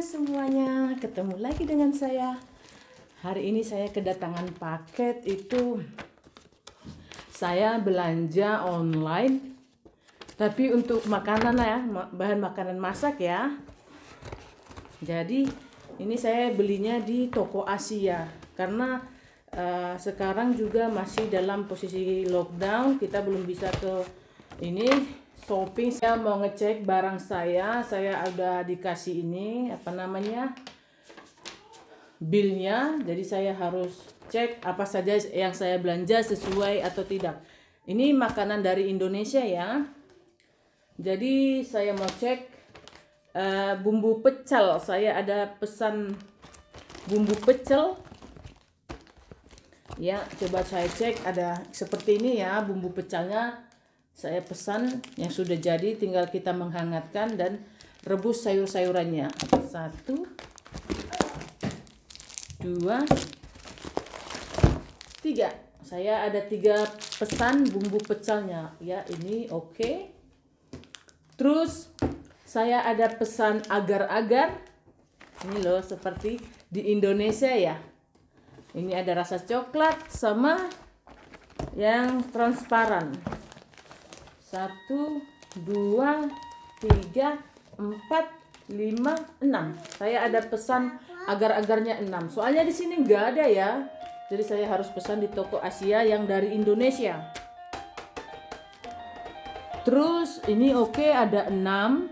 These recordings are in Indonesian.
semuanya, ketemu lagi dengan saya. Hari ini saya kedatangan paket itu. Saya belanja online, tapi untuk makanan ya, bahan makanan masak ya. Jadi ini saya belinya di toko Asia karena sekarang juga masih dalam posisi lockdown, kita belum bisa ke ini shopping. Saya mau ngecek barang saya udah dikasih ini apa namanya bilnya, jadi saya harus cek apa saja yang saya belanja sesuai atau tidak. Ini makanan dari Indonesia ya, jadi saya mau cek bumbu pecel. Saya ada pesan bumbu pecel ya, coba saya cek. Ada seperti ini ya bumbu pecelnya. Saya pesan yang sudah jadi, tinggal kita menghangatkan dan rebus sayur-sayurannya. 1, 2, 3. Saya ada 3 pesan bumbu pecelnya ya, ini oke. Terus saya ada pesan agar-agar. Ini loh seperti di Indonesia ya. Ini ada rasa coklat sama yang transparan. 1, 2, 3, 4, 5, 6. Saya ada pesan agar-agarnya 6. Soalnya di sini nggak ada ya. Jadi saya harus pesan di toko Asia yang dari Indonesia. Terus ini oke, ada 6.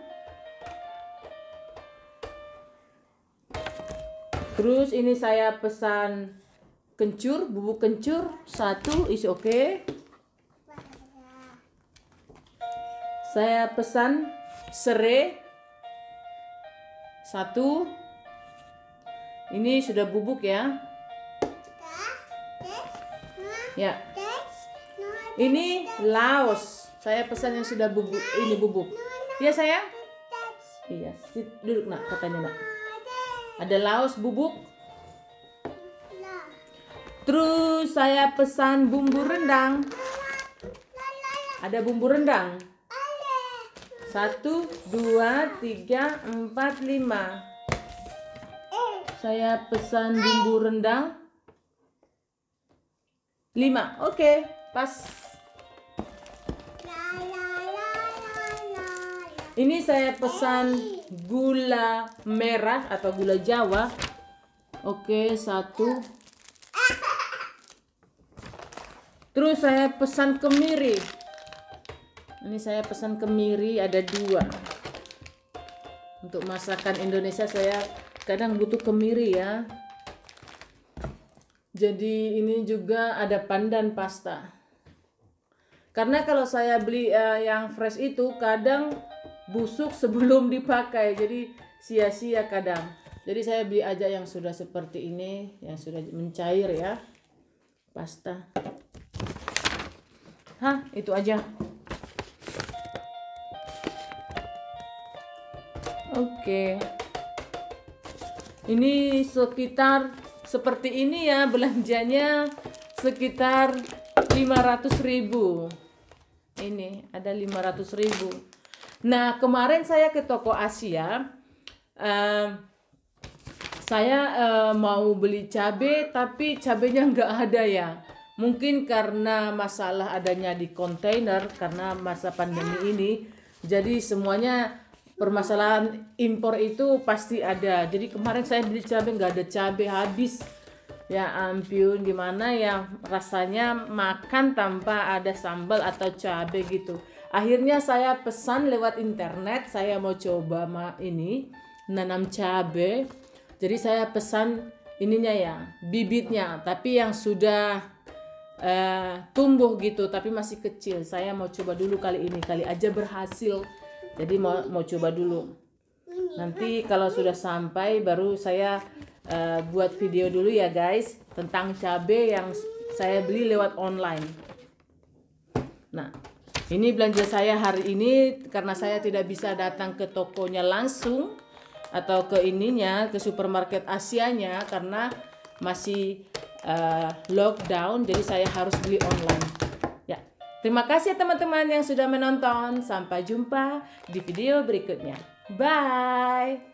Terus ini saya pesan kencur, bubuk kencur 1 is oke. Saya pesan serai 1. Ini sudah bubuk ya. Ya. Ini laos. Saya pesan yang sudah bubuk. Ini bubuk. Ya sayang? Iya, duduk nak, katanya nak. Ada laos bubuk. Terus saya pesan bumbu rendang. Ada bumbu rendang. 1, 2, 3, 4, 5. Saya pesan bumbu rendang 5. Oke, pas. Ini saya pesan gula merah atau gula Jawa. Oke, 1. Terus saya pesan kemiri. Ini saya pesan kemiri ada 2. Untuk masakan Indonesia saya kadang butuh kemiri ya. Jadi ini juga ada pandan pasta. Karena kalau saya beli yang fresh itu kadang busuk sebelum dipakai. Jadi sia-sia kadang. Jadi saya beli aja yang sudah seperti ini, yang sudah mencair ya. Pasta. Hah, itu aja. Oke. Ini sekitar seperti ini ya, belanjanya sekitar 500.000. Ini ada 500.000. Nah, kemarin saya ke toko Asia. Saya mau beli cabai, tapi cabainya nggak ada ya. Mungkin karena masalah adanya di kontainer karena masa pandemi ini. Jadi semuanya permasalahan impor itu pasti ada. Jadi kemarin saya beli cabai, nggak ada cabai, habis. Ya ampun, gimana ya rasanya makan tanpa ada sambal atau cabai gitu. Akhirnya saya pesan lewat internet. Saya mau coba ini nanam cabai. Jadi saya pesan ininya ya, bibitnya, tapi yang sudah tumbuh gitu, tapi masih kecil. Saya mau coba dulu kali ini, kali aja berhasil. Jadi mau coba dulu. Nanti kalau sudah sampai baru saya buat video dulu ya guys tentang cabai yang saya beli lewat online. Nah, ini belanja saya hari ini karena saya tidak bisa datang ke tokonya langsung atau ke ininya, ke supermarket Asianya karena masih lockdown. Jadi saya harus beli online. Terima kasih teman-teman yang sudah menonton. Sampai jumpa di video berikutnya. Bye.